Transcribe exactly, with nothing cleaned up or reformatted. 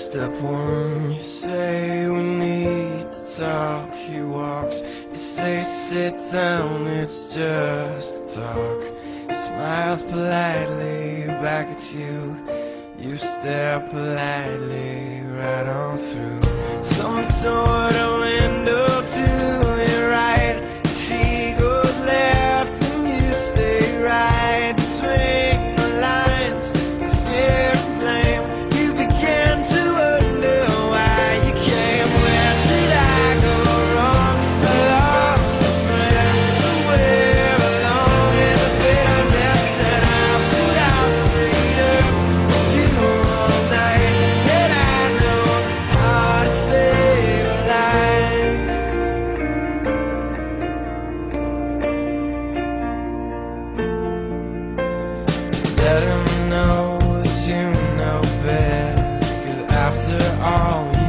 Step one, you say we need to talk. He walks, you say sit down, it's just talk. He smiles politely back at you. You stare politely right on through some sort of window to your right. She goes left and you stay right between the lines. Fear and blame. You began to wonder why you came. Where did I go wrong? I lost a friend somewhere along in the bitterness that I put out straighter. You all night that I know how to save a life. Let him know that you know best, 'cause after all